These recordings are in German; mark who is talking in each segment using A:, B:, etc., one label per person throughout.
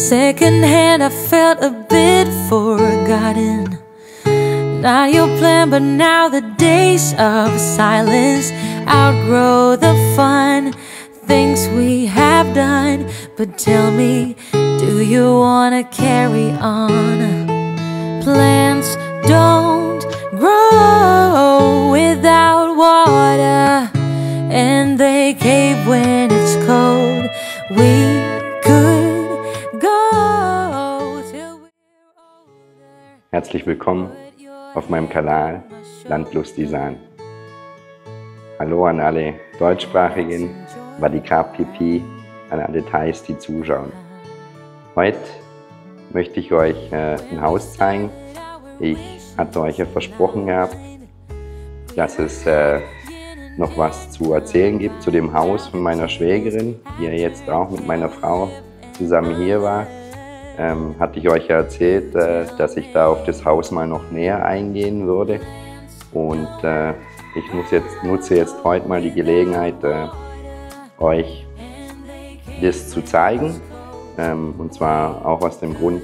A: Secondhand, I felt a bit forgotten. Not your plan, but now the days of silence outgrow the fun things we have done. But tell me, do you wanna carry on? Plants don't grow without water, and they cave when it's cold. We could go till we're older.
B: Herzlich willkommen auf meinem Kanal Landlustisan. Hallo an alle deutschsprachigen, Vadika Pipi, an alle Thais, die zuschauen. Heute möchte ich euch ein Haus zeigen. Ich hatte euch ja versprochen gehabt, dass es noch was zu erzählen gibt zu dem Haus von meiner Schwägerin, die ja jetzt auch mit meiner Frau zusammen hier war. Hatte ich euch ja erzählt, dass ich da auf das Haus mal noch näher eingehen würde. Und ich nutze jetzt heute mal die Gelegenheit, euch das zu zeigen. Und zwar auch aus dem Grund,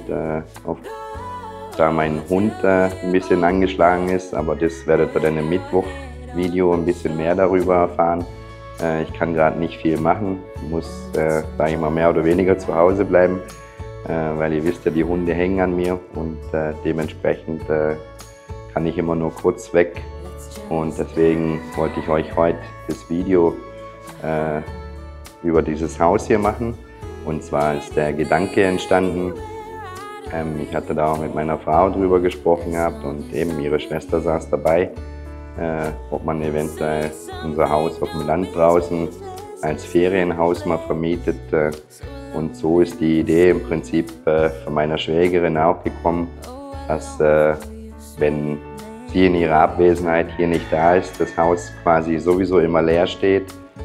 B: da mein Hund ein bisschen angeschlagen ist, aber das werdet ihr dann im Mittwoch-Video ein bisschen mehr darüber erfahren. Ich kann gerade nicht viel machen, muss, sage ich mal, mehr oder weniger zu Hause bleiben, weil ihr wisst ja, die Hunde hängen an mir und dementsprechend kann ich immer nur kurz weg. Und deswegen wollte ich euch heute das Video über dieses Haus hier machen. Und zwar ist der Gedanke entstanden, ich hatte da auch mit meiner Frau drüber gesprochen gehabt und eben ihre Schwester saß dabei, ob man eventuell unser Haus auf dem Land draußen als Ferienhaus mal vermietet. Und so ist die Idee im Prinzip von meiner Schwägerin auch gekommen, dass wenn sie in ihrer Abwesenheit hier nicht da ist, das Haus quasi sowieso immer leer steht.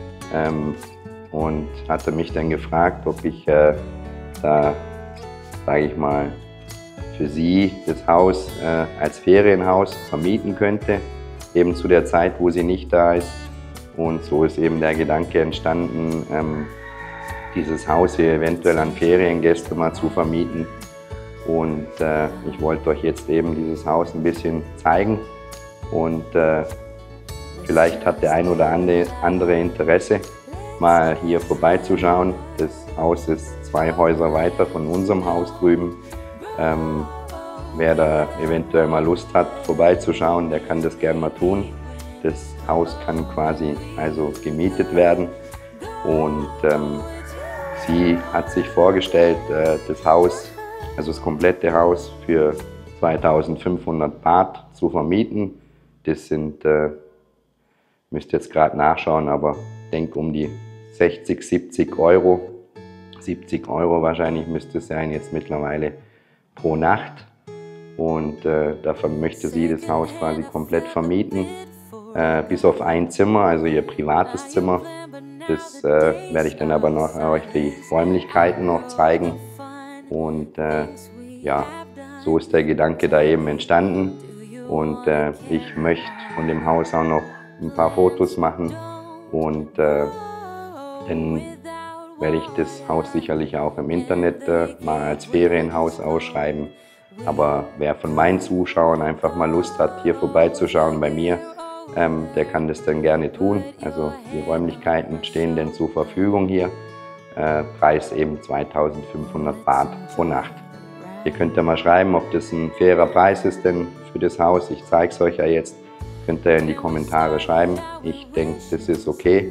B: Und hatte mich dann gefragt, ob ich da, sage ich mal, für sie das Haus als Ferienhaus vermieten könnte, eben zu der Zeit, wo sie nicht da ist. Und so ist eben der Gedanke entstanden, dieses Haus hier eventuell an Feriengäste mal zu vermieten. Und ich wollte euch jetzt eben dieses Haus ein bisschen zeigen und vielleicht hat der ein oder andere Interesse, mal hier vorbeizuschauen. Das Haus ist 2 Häuser weiter von unserem Haus drüben. Wer da eventuell mal Lust hat, vorbeizuschauen, der kann das gerne mal tun. Das Haus kann quasi also gemietet werden und sie hat sich vorgestellt, das Haus, also das komplette Haus für 2500 Baht zu vermieten. Das sind, müsst jetzt gerade nachschauen, aber ich denke um die 60, 70 Euro. 70 Euro wahrscheinlich müsste es sein jetzt mittlerweile pro Nacht. Und dafür möchte sie das Haus quasi komplett vermieten, bis auf ein Zimmer, also ihr privates Zimmer. Das werde ich dann aber noch euch die Räumlichkeiten noch zeigen. Und ja, so ist der Gedanke da eben entstanden. Und ich möchte von dem Haus auch noch ein paar Fotos machen. Und dann werde ich das Haus sicherlich auch im Internet mal als Ferienhaus ausschreiben. Aber wer von meinen Zuschauern einfach mal Lust hat, hier vorbeizuschauen bei mir, der kann das dann gerne tun. Also die Räumlichkeiten stehen dann zur Verfügung hier. Preis eben 2500 Baht pro Nacht. Ihr könnt ja mal schreiben, ob das ein fairer Preis ist denn für das Haus. Ich zeige es euch ja jetzt. Könnt ihr in die Kommentare schreiben. Ich denke, das ist okay.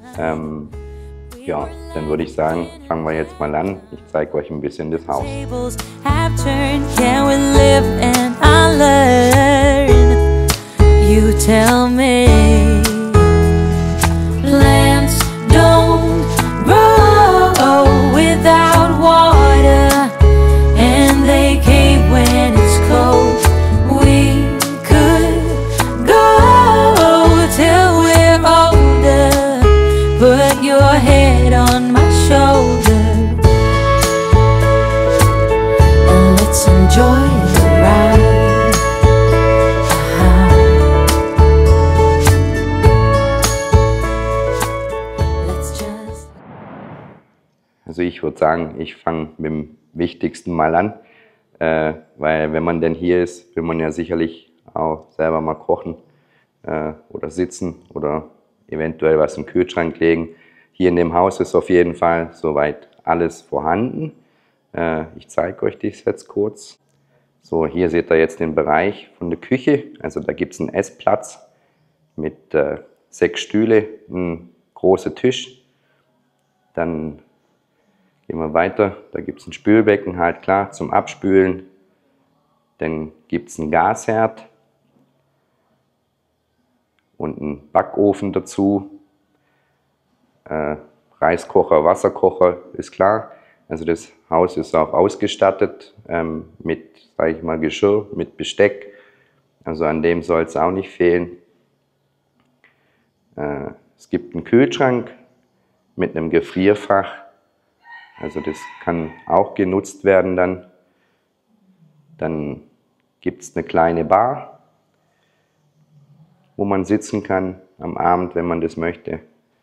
B: Ja, dann würde ich sagen, fangen wir jetzt mal an. Ich zeige euch ein bisschen das Haus. You tell me, plants don't grow without water, and they cave when it's cold. We could go till we're older. Put your head on my shoulder and let's enjoy the ride. ich würde sagen, ich fange mit dem Wichtigsten mal an, weil wenn man denn hier ist, will man ja sicherlich auch selber mal kochen oder sitzen oder eventuell was im Kühlschrank legen. Hier in dem Haus ist auf jeden Fall soweit alles vorhanden. Ich zeige euch das jetzt kurz. So, hier seht ihr jetzt den Bereich von der Küche. Also da gibt es einen Essplatz mit 6 Stühle, ein großer Tisch. Dann gehen wir weiter. Da gibt es ein Spülbecken, halt klar, zum Abspülen. Dann gibt es einen Gasherd und einen Backofen dazu. Reiskocher, Wasserkocher, ist klar. Also das Haus ist auch ausgestattet mit, sage ich mal, Geschirr, mit Besteck. Also an dem soll es auch nicht fehlen. Es gibt einen Kühlschrank mit einem Gefrierfach. Also das kann auch genutzt werden dann. Dann gibt es eine kleine Bar, wo man sitzen kann am Abend, wenn man das möchte.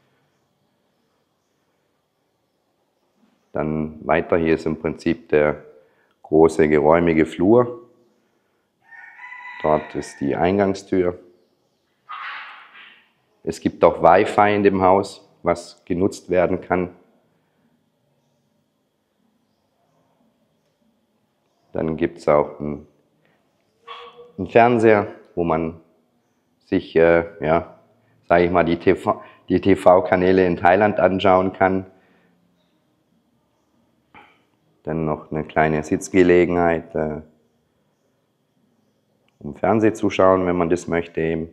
B: Dann weiter, hier ist im Prinzip der große geräumige Flur. Dort ist die Eingangstür. Es gibt auch Wi-Fi in dem Haus, was genutzt werden kann. Dann gibt es auch einen Fernseher, wo man sich, ja, sage ich mal, die TV-Kanäle in Thailand anschauen kann. Dann noch eine kleine Sitzgelegenheit, um Fernsehen zu schauen, wenn man das möchte eben.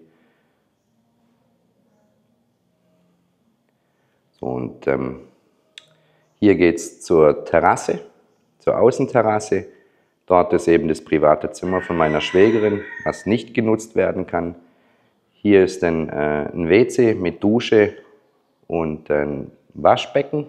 B: So, und hier geht es zur Terrasse, zur Außenterrasse. Dort ist eben das private Zimmer von meiner Schwägerin, was nicht genutzt werden kann. Hier ist dann ein WC mit Dusche und ein Waschbecken.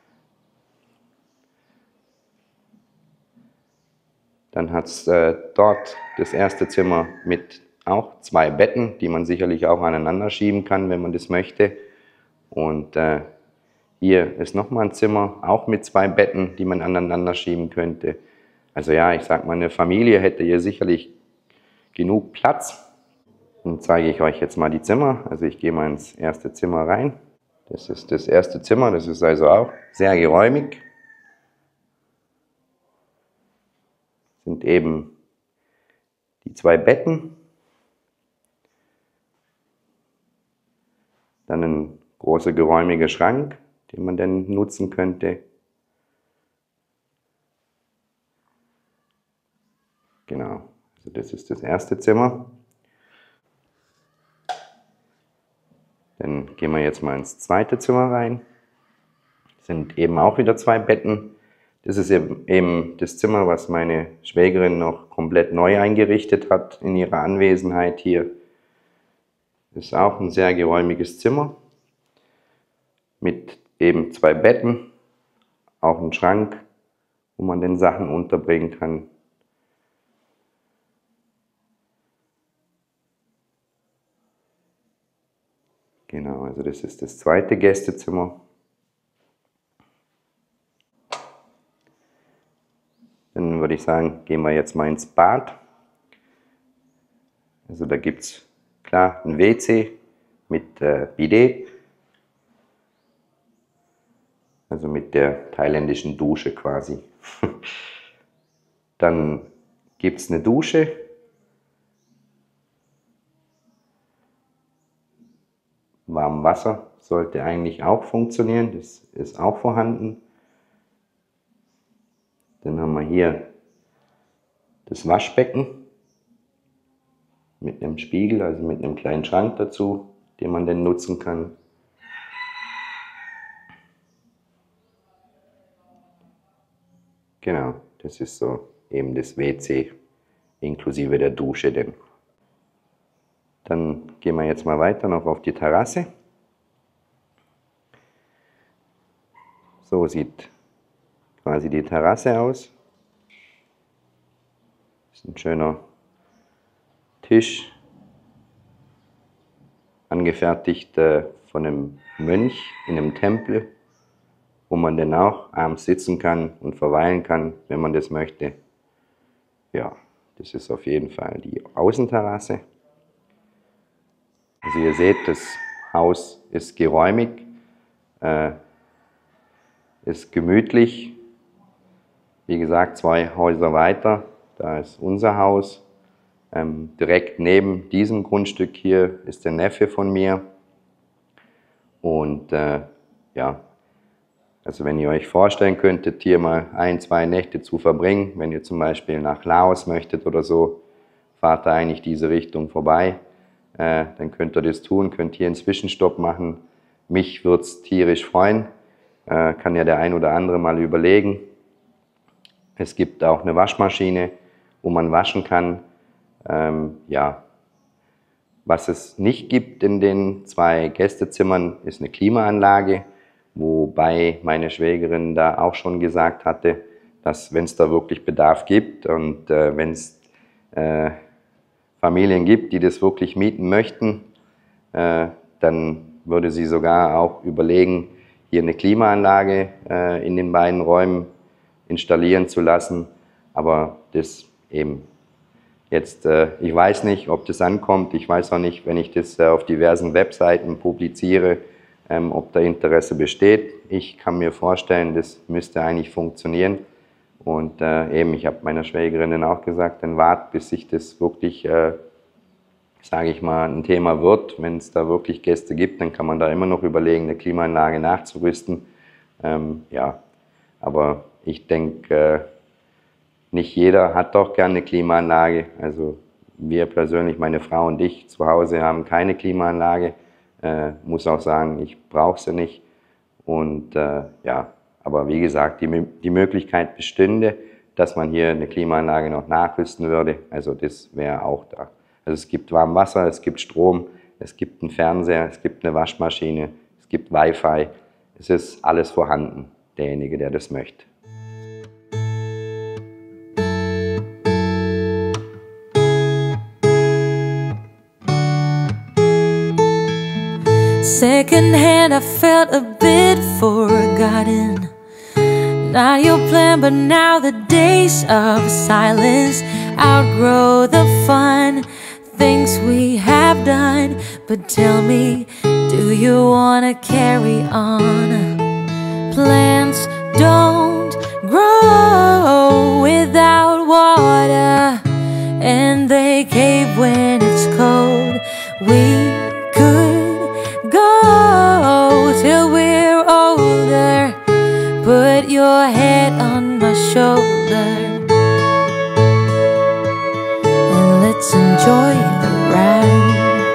B: Dann hat es dort das erste Zimmer mit auch 2 Betten, die man sicherlich auch aneinander schieben kann, wenn man das möchte. Und hier ist nochmal ein Zimmer, auch mit 2 Betten, die man aneinander schieben könnte. Also ja, ich sag mal, eine Familie hätte hier sicherlich genug Platz. Dann zeige ich euch jetzt mal die Zimmer. Also ich gehe mal ins erste Zimmer rein. Das ist das erste Zimmer, das ist also auch sehr geräumig. Sind eben die 2 Betten. Dann ein großer geräumiger Schrank, den man dann nutzen könnte. Genau, also das ist das erste Zimmer. Dann gehen wir jetzt mal ins zweite Zimmer rein. Das sind eben auch wieder 2 Betten. Das ist eben das Zimmer, was meine Schwägerin noch komplett neu eingerichtet hat in ihrer Anwesenheit hier. Das ist auch ein sehr geräumiges Zimmer mit eben 2 Betten, auch ein Schrank, wo man den Sachen unterbringen kann. Genau, also das ist das zweite Gästezimmer. Dann würde ich sagen, gehen wir jetzt mal ins Bad. Also da gibt es klar ein WC mit Bidet, also mit der thailändischen Dusche quasi. Dann gibt es eine Dusche. Warmes Wasser sollte eigentlich auch funktionieren, das ist auch vorhanden. Dann haben wir hier das Waschbecken mit einem Spiegel, also mit einem kleinen Schrank dazu, den man dann nutzen kann. Genau, das ist so eben das WC inklusive der Dusche denn. Dann gehen wir jetzt mal weiter noch auf die Terrasse. So sieht quasi die Terrasse aus. Das ist ein schöner Tisch, angefertigt von einem Mönch in einem Tempel. wo man dann auch abends sitzen kann und verweilen kann, wenn man das möchte. Ja, das ist auf jeden Fall die Außenterrasse. Also ihr seht, das Haus ist geräumig, ist gemütlich. Wie gesagt, 2 Häuser weiter, da ist unser Haus. Direkt neben diesem Grundstück hier ist der Neffe von mir. Und ja, also wenn ihr euch vorstellen könntet, hier mal 1, 2 Nächte zu verbringen, wenn ihr zum Beispiel nach Laos möchtet oder so, fahrt da eigentlich diese Richtung vorbei. Dann könnt ihr das tun, könnt hier einen Zwischenstopp machen. Mich würde es tierisch freuen, kann ja der ein oder andere mal überlegen. Es gibt auch eine Waschmaschine, wo man waschen kann. Ja, was es nicht gibt in den 2 Gästezimmern, ist eine Klimaanlage, wobei meine Schwägerin da auch schon gesagt hatte, dass wenn es da wirklich Bedarf gibt und wenn es Familien gibt, die das wirklich mieten möchten, dann würde sie sogar auch überlegen, hier eine Klimaanlage in den beiden Räumen installieren zu lassen. Aber das eben jetzt, ich weiß nicht, ob das ankommt. Ich weiß auch nicht, wenn ich das auf diversen Webseiten publiziere, ob da Interesse besteht. Ich kann mir vorstellen, das müsste eigentlich funktionieren. Und eben, ich habe meiner Schwägerin dann auch gesagt, dann wart, bis sich das wirklich, sage ich mal, ein Thema wird. Wenn es da wirklich Gäste gibt, dann kann man da immer noch überlegen, eine Klimaanlage nachzurüsten. Ja, aber ich denke, nicht jeder hat doch gerne eine Klimaanlage. Also wir persönlich, meine Frau und ich zu Hause haben keine Klimaanlage. Muss auch sagen, ich brauche sie nicht. Und ja, aber wie gesagt, die Möglichkeit bestünde, dass man hier eine Klimaanlage noch nachrüsten würde. Also das wäre auch da. Also es gibt Warmwasser, es gibt Strom, es gibt einen Fernseher, es gibt eine Waschmaschine, es gibt Wi-Fi. Es ist alles vorhanden, derjenige, der das möchte.
A: Secondhand, I felt a bit forgotten. Not your plan, but now the days of silence outgrow the fun things we have done. But tell me, do you wanna carry on? Plants don't grow without water, and they cave when it's cold. We could go till we're older. Put your head on my shoulder and let's enjoy the ride.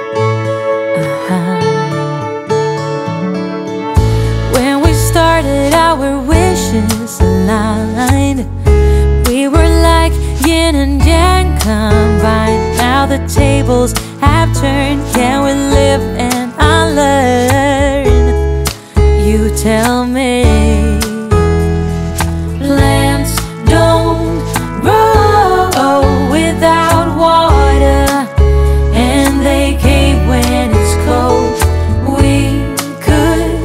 A: When we started, our wishes aligned. We were like yin and yang combined. Now the tables have turned. Can we live and unlearn? You tell me. Plants don't grow without water, and they cave when it's cold. We could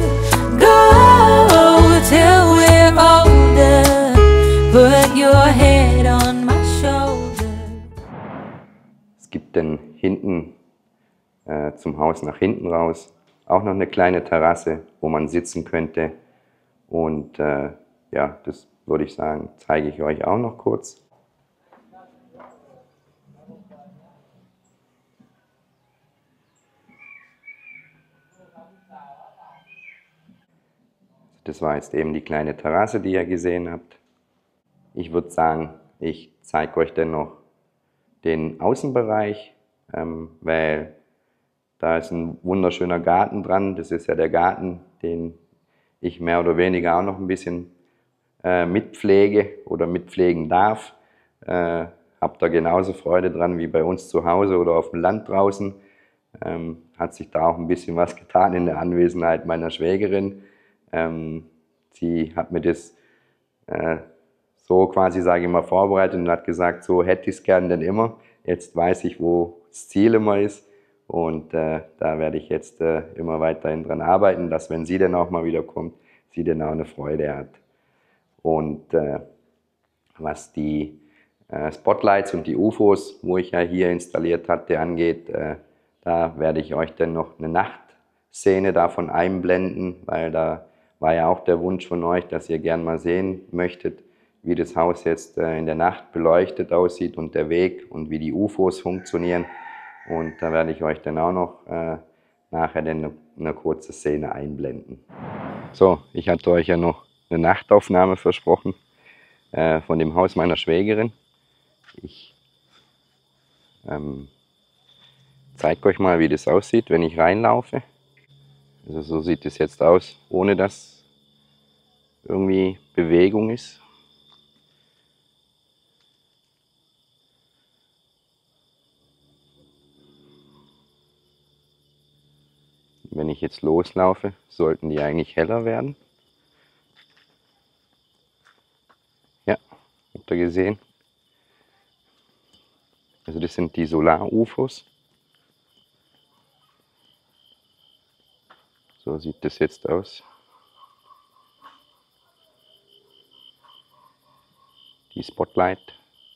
A: go till we're older. Put your head on my shoulder.
B: Es gibt dann hinten zum Haus nach hinten raus auch noch eine kleine Terrasse, wo man sitzen könnte. Und ja, das würde ich sagen, zeige ich euch auch noch kurz. Das war jetzt eben die kleine Terrasse, die ihr gesehen habt. Ich würde sagen, ich zeige euch dann noch den Außenbereich, weil da ist ein wunderschöner Garten dran. Das ist ja der Garten, den ich mehr oder weniger auch noch ein bisschen mitpflege oder mitpflegen darf. Hab da genauso Freude dran wie bei uns zu Hause oder auf dem Land draußen. Hat sich da auch ein bisschen was getan in der Anwesenheit meiner Schwägerin. Sie hat mir das so quasi, sage ich mal, vorbereitet und hat gesagt, so hätte ich es gern denn immer. Jetzt weiß ich, wo das Ziel immer ist. Und da werde ich jetzt immer weiterhin dran arbeiten, dass, wenn sie dann auch mal wieder kommt, sie denn auch eine Freude hat. Und was die Spotlights und die UFOs, wo ich ja hier installiert hatte, angeht, da werde ich euch dann noch eine Nachtszene davon einblenden, weil da war ja auch der Wunsch von euch, dass ihr gern mal sehen möchtet, wie das Haus jetzt in der Nacht beleuchtet aussieht und der Weg und wie die UFOs funktionieren. Und da werde ich euch dann auch noch nachher dann eine kurze Szene einblenden. So, ich hatte euch ja noch eine Nachtaufnahme versprochen von dem Haus meiner Schwägerin. Ich zeige euch mal, wie das aussieht, wenn ich reinlaufe. Also so sieht es jetzt aus, ohne dass irgendwie Bewegung ist. Wenn ich jetzt loslaufe, sollten die eigentlich heller werden. Ja, habt ihr gesehen? Also das sind die Solar-UFOs. So sieht das jetzt aus. Die Spotlight.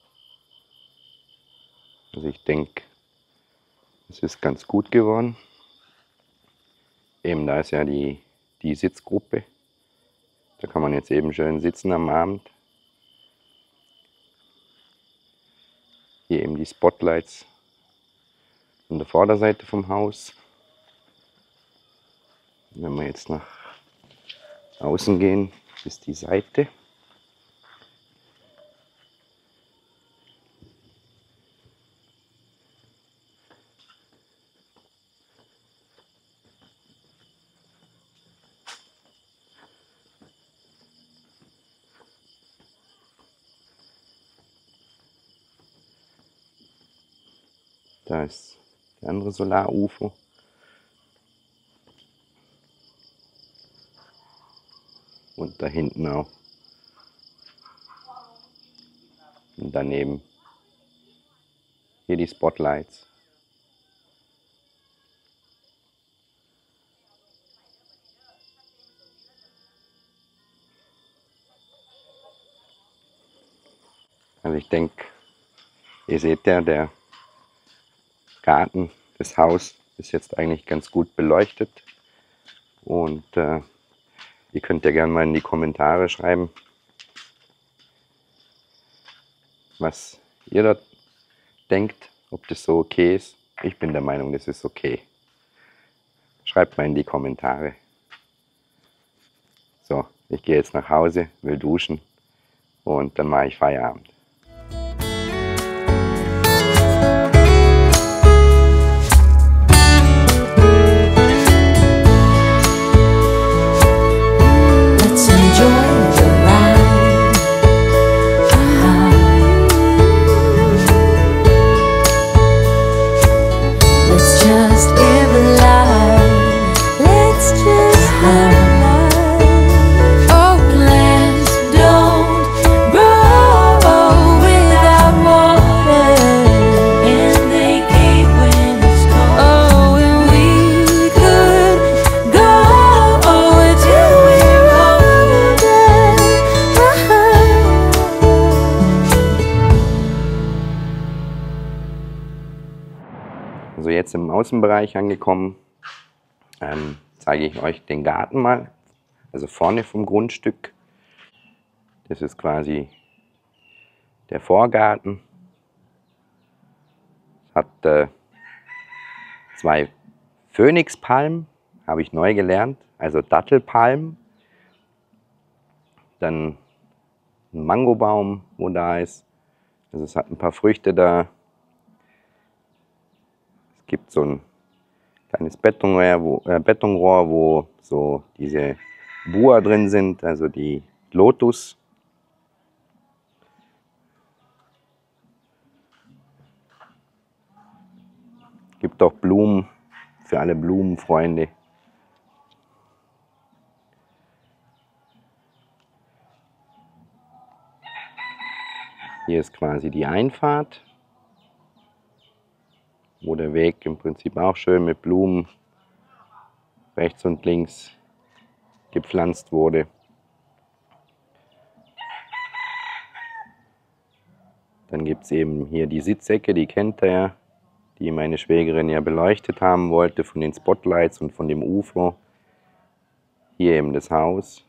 B: Also ich denke, es ist ganz gut geworden. Eben da ist ja die Sitzgruppe. Da kann man jetzt eben schön sitzen am Abend. Hier eben die Spotlights an der Vorderseite vom Haus. Wenn wir jetzt nach außen gehen, ist die Seite. Da ist der andere Solar-UFO. Und da hinten auch. Und daneben hier die Spotlights. Also ich denke, ihr seht ja, der Garten, das Haus ist jetzt eigentlich ganz gut beleuchtet. Und ihr könnt ja gerne mal in die Kommentare schreiben, was ihr da denkt, ob das so okay ist. Ich bin der Meinung, das ist okay. Schreibt mal in die Kommentare. So, ich gehe jetzt nach Hause, will duschen und dann mache ich Feierabend. Also jetzt im Außenbereich angekommen, zeige ich euch den Garten mal, also vorne vom Grundstück. Das ist quasi der Vorgarten. Es hat 2 Phönixpalmen, habe ich neu gelernt, also Dattelpalmen. Dann ein Mangobaum, wo da ist. Also es hat ein paar Früchte da. Es gibt so ein kleines Betonrohr, wo so diese Bua drin sind, also die Lotus. Es gibt auch Blumen für alle Blumenfreunde. Hier ist quasi die Einfahrt, wo der Weg im Prinzip auch schön mit Blumen rechts und links gepflanzt wurde. Dann gibt es eben hier die Sitzecke, die kennt ihr ja, die meine Schwägerin ja beleuchtet haben wollte von den Spotlights und von dem UFO. Hier eben das Haus.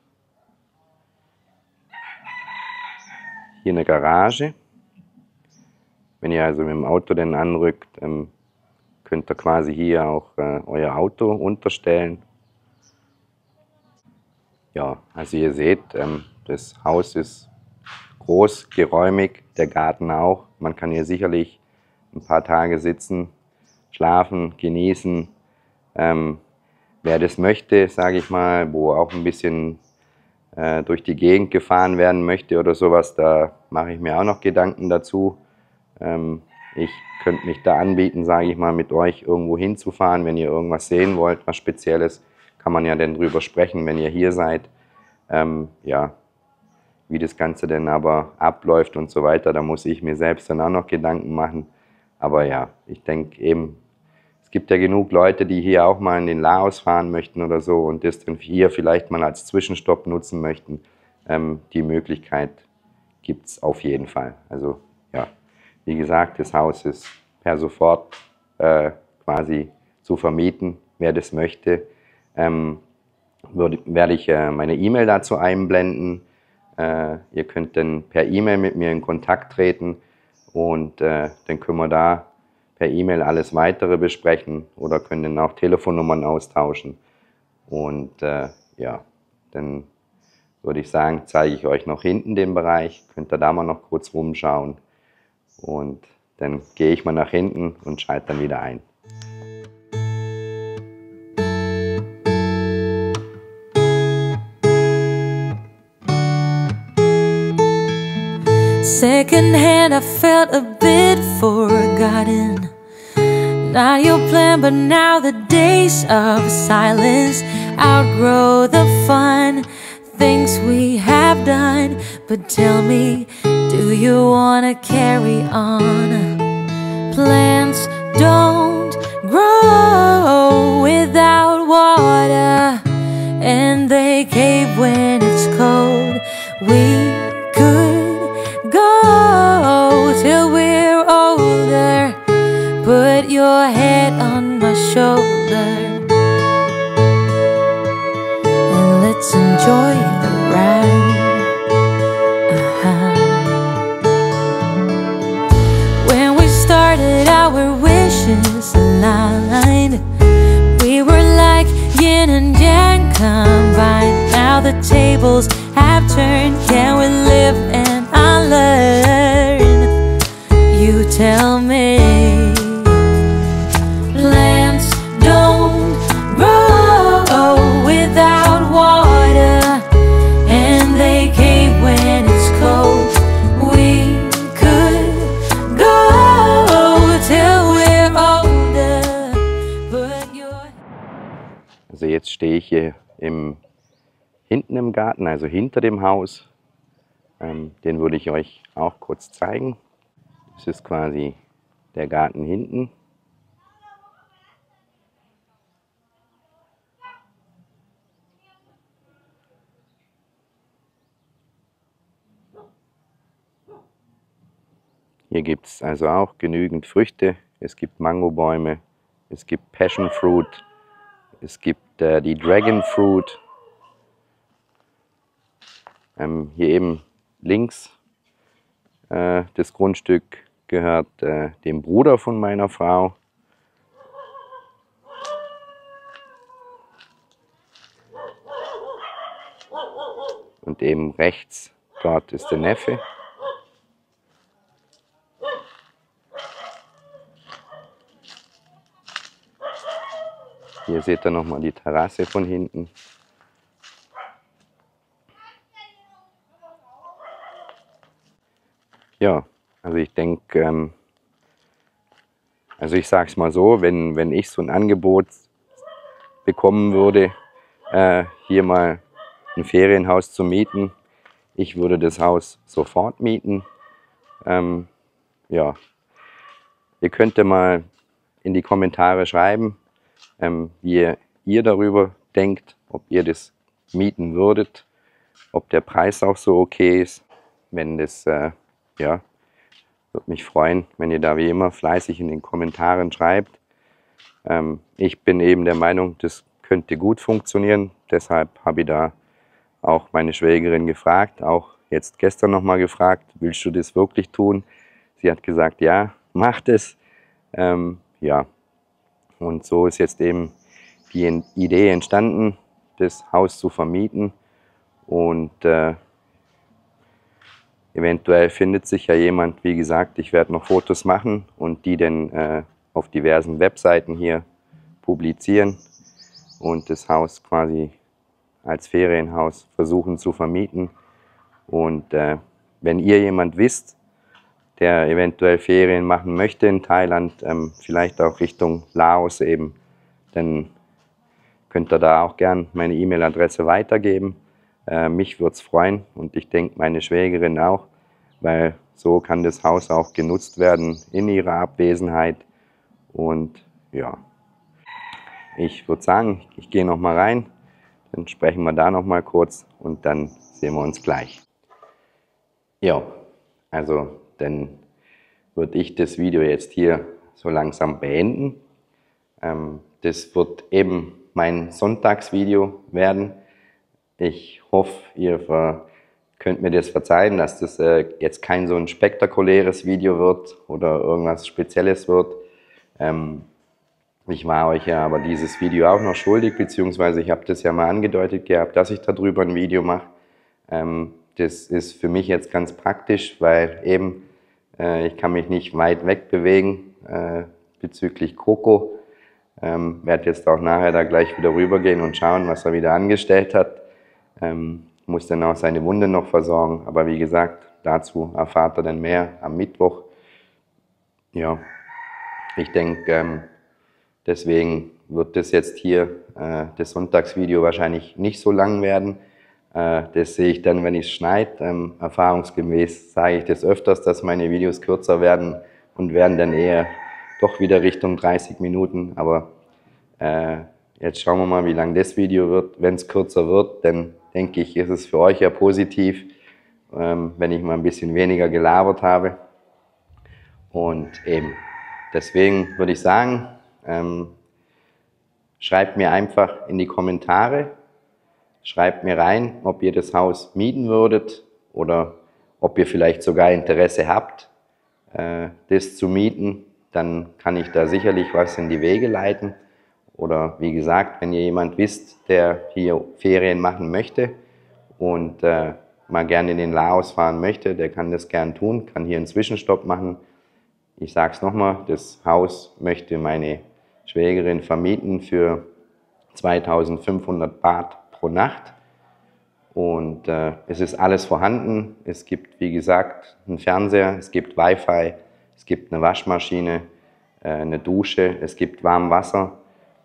B: Hier eine Garage. Wenn ihr also mit dem Auto dann anrückt, könnt ihr quasi hier auch euer Auto unterstellen. Ja, also ihr seht, das Haus ist groß, geräumig, der Garten auch. Man kann hier sicherlich ein paar Tage sitzen, schlafen, genießen. Wer das möchte, sage ich mal, wo auch ein bisschen durch die Gegend gefahren werden möchte oder sowas, da mache ich mir auch noch Gedanken dazu. Ich könnte mich da anbieten, sage ich mal, mit euch irgendwo hinzufahren, wenn ihr irgendwas sehen wollt, was Spezielles, kann man ja dann drüber sprechen, wenn ihr hier seid. Ja, wie das Ganze denn aber abläuft und so weiter, da muss ich mir selbst dann auch noch Gedanken machen. Aber ja, ich denke eben, es gibt ja genug Leute, die hier auch mal in den Laos fahren möchten oder so und das dann hier vielleicht mal als Zwischenstopp nutzen möchten. Die Möglichkeit gibt es auf jeden Fall. Also ja, wie gesagt, das Haus ist per sofort quasi zu vermieten. Wer das möchte, werde ich meine E-Mail dazu einblenden. Ihr könnt dann per E-Mail mit mir in Kontakt treten und dann können wir da per E-Mail alles Weitere besprechen oder können dann auch Telefonnummern austauschen. Und ja, dann würde ich sagen, zeige ich euch noch hinten den Bereich. Könnt ihr da mal noch kurz rumschauen. Und dann gehe ich mal nach hinten und schalte dann wieder ein.
A: Secondhand, I felt a bit forgotten. Not your plan, but now the days of silence outgrow the fun things we have done. But tell me, do you wanna carry on? Plants don't grow without water, and they cave when it's cold. We could go till we're older. Put your head on my shoulder and let's enjoy the ride. When we started, our wishes aligned. We were like yin and yang combined. Now the tables have turned. Can we live and unlearn? You tell me. Plants don't grow without water, and they cave when it's cold. We could go till we're older. Put your...
B: Also jetzt stehe ich hier hinten im Garten, also hinter dem Haus. Den würde ich euch auch kurz zeigen. Das ist quasi der Garten hinten. Hier gibt es also auch genügend Früchte. Es gibt Mangobäume, es gibt Passion Fruit, es gibt die Dragon Fruit. Hier eben links das Grundstück gehört dem Bruder von meiner Frau. Und eben rechts dort ist der Neffe. Hier seht ihr nochmal die Terrasse von hinten. Ja, also ich denke, also ich sage es mal so, wenn ich so ein Angebot bekommen würde, hier mal ein Ferienhaus zu mieten, ich würde das Haus sofort mieten. Ja, ihr könnt ja mal in die Kommentare schreiben, wie ihr darüber denkt, ob ihr das mieten würdet, ob der Preis auch so okay ist. Wenn das, ja, Würde mich freuen, wenn ihr da wie immer fleißig in den Kommentaren schreibt. Ich bin eben der Meinung, das könnte gut funktionieren. Deshalb habe ich da auch meine Schwägerin gefragt, auch jetzt gestern nochmal gefragt, willst du das wirklich tun? Sie hat gesagt, ja, mach das. Ja, und so ist jetzt eben die Idee entstanden, das Haus zu vermieten. Und eventuell findet sich ja jemand, wie gesagt, ich werde noch Fotos machen und die dann auf diversen Webseiten hier publizieren und das Haus quasi als Ferienhaus versuchen zu vermieten. Und wenn ihr jemand wisst, der eventuell Ferien machen möchte in Thailand, vielleicht auch Richtung Laos eben, dann könnt ihr da auch gern meine E-Mail-Adresse weitergeben. Mich würde es freuen und ich denke meine Schwägerin auch, weil so kann das Haus auch genutzt werden in ihrer Abwesenheit. Und ja, ich würde sagen, ich gehe noch mal rein, dann sprechen wir da noch mal kurz und dann sehen wir uns gleich. Ja, also dann würde ich das Video jetzt hier so langsam beenden. Das wird eben mein Sonntagsvideo werden. Ich hoffe, ihr könnt mir das verzeihen, dass das jetzt kein so ein spektakuläres Video wird oder irgendwas Spezielles wird. Ich war euch ja aber dieses Video auch noch schuldig, beziehungsweise ich habe das ja mal angedeutet gehabt, dass ich darüber ein Video mache. Das ist für mich jetzt ganz praktisch, weil eben ich kann mich nicht weit weg bewegen bezüglich Coco. Werde jetzt auch nachher da gleich wieder rübergehen und schauen, was er wieder angestellt hat. Muss dann auch seine Wunde noch versorgen, aber wie gesagt, dazu erfahrt er dann mehr am Mittwoch. Ja, ich denke, deswegen wird das jetzt hier, das Sonntagsvideo wahrscheinlich nicht so lang werden. Das sehe ich dann, wenn es schneit. Erfahrungsgemäß sage ich das öfters, dass meine Videos kürzer werden und werden dann eher doch wieder Richtung 30 Minuten. Aber jetzt schauen wir mal, wie lang das Video wird. Wenn es kürzer wird, dann denke ich, ist es für euch ja positiv, wenn ich mal ein bisschen weniger gelabert habe. Und eben, deswegen würde ich sagen, schreibt mir einfach in die Kommentare, schreibt mir rein, ob ihr das Haus mieten würdet oder ob ihr vielleicht sogar Interesse habt, das zu mieten. Dann kann ich da sicherlich was in die Wege leiten. Oder wie gesagt, wenn ihr jemand wisst, der hier Ferien machen möchte und mal gerne in den Laos fahren möchte, der kann das gern tun, kann hier einen Zwischenstopp machen. Ich sage es nochmal, das Haus möchte meine Schwägerin vermieten für 2500 Baht pro Nacht. Und es ist alles vorhanden. Es gibt, wie gesagt, einen Fernseher, es gibt Wi-Fi, es gibt eine Waschmaschine, eine Dusche, es gibt Warmwasser.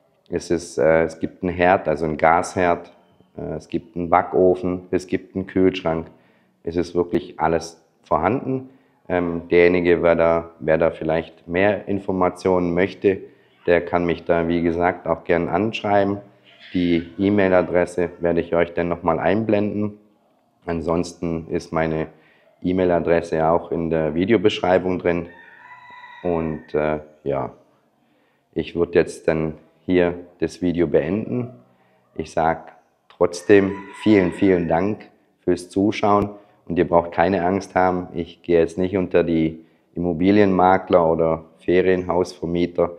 B: Es gibt einen Herd, also einen Gasherd, es gibt einen Backofen, es gibt einen Kühlschrank. Es ist wirklich alles vorhanden. Derjenige, wer da vielleicht mehr Informationen möchte, der kann mich da, wie gesagt, auch gern anschreiben. Die E-Mail-Adresse werde ich euch dann nochmal einblenden. Ansonsten ist meine E-Mail-Adresse auch in der Videobeschreibung drin. Und ja, ich würde jetzt dann hier das Video beenden. Ich sage trotzdem vielen, vielen Dank fürs Zuschauen und ihr braucht keine Angst haben, ich gehe jetzt nicht unter die Immobilienmakler oder Ferienhausvermieter.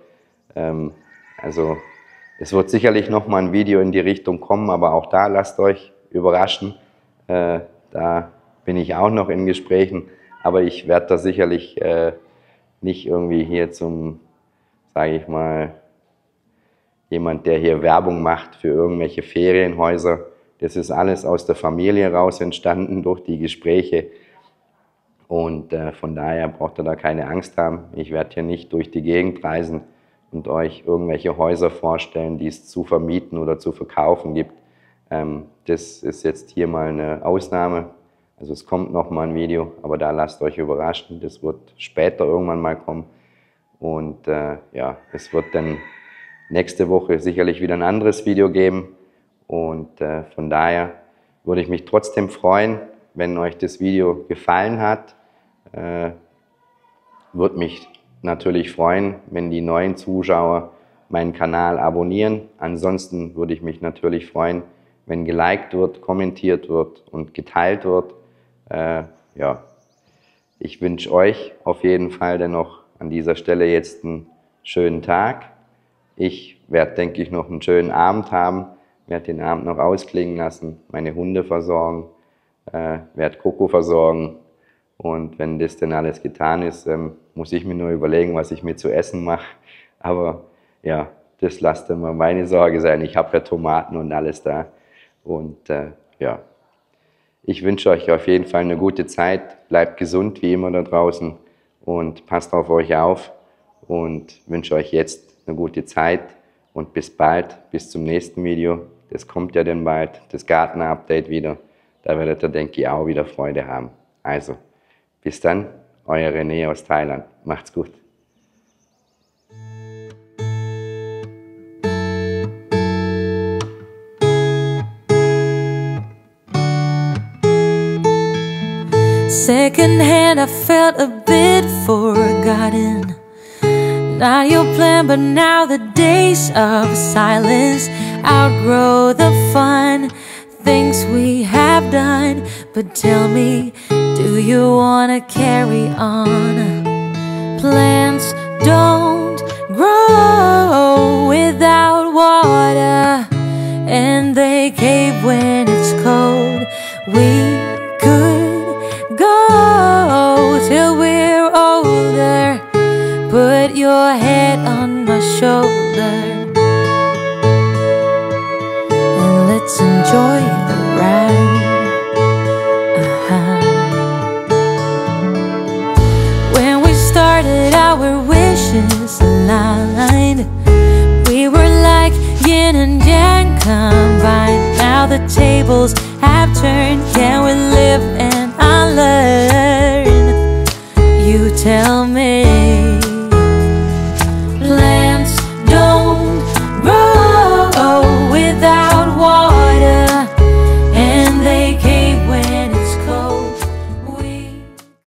B: Also es wird sicherlich noch mal ein Video in die Richtung kommen, aber auch da lasst euch überraschen. Da bin ich auch noch in Gesprächen, aber ich werde da sicherlich nicht irgendwie hier zum, sage ich mal, jemand, der hier Werbung macht für irgendwelche Ferienhäuser. Das ist alles aus der Familie raus entstanden durch die Gespräche. Und von daher braucht ihr da keine Angst haben. Ich werde hier nicht durch die Gegend reisen und euch irgendwelche Häuser vorstellen, die es zu vermieten oder zu verkaufen gibt. Das ist jetzt hier mal eine Ausnahme. Also es kommt noch mal ein Video, aber da lasst euch überraschen. Das wird später irgendwann mal kommen. Und ja, es wird dann nächste Woche sicherlich wieder ein anderes Video geben. Und von daher würde ich mich trotzdem freuen, wenn euch das Video gefallen hat. würde mich natürlich freuen, wenn die neuen Zuschauer meinen Kanal abonnieren. Ansonsten würde ich mich natürlich freuen, wenn geliked wird, kommentiert wird und geteilt wird. Ja, ich wünsche euch auf jeden Fall dennoch an dieser Stelle jetzt einen schönen Tag. Ich werde, denke ich, noch einen schönen Abend haben, werde den Abend noch ausklingen lassen, meine Hunde versorgen, werde Coco versorgen. Und wenn das dann alles getan ist, muss ich mir nur überlegen, was ich mir zu essen mache. Aber ja, das lasst immer meine Sorge sein. Ich habe ja Tomaten und alles da. Und ja, ich wünsche euch auf jeden Fall eine gute Zeit. Bleibt gesund wie immer da draußen und passt auf euch auf. Und wünsche euch jetzt eine gute Zeit und bis bald, bis zum nächsten Video. Das kommt ja dann bald, das Garten-Update wieder. Da werdet ihr, denke ich, auch wieder Freude haben. Also, bis dann, euer René aus Thailand. Macht's gut.
A: Secondhand, I felt a bit forgotten. Not your plan, but now the days of silence outgrow the fun things we have done. But tell me, do you wanna carry on? Plants don't grow without water, and they cave when it's cold. We could go till we're older. Put your head on my shoulder and let's enjoy the ride. When we started, our wishes aligned. We were like yin and yang combined. Now the tables have turned. Can we live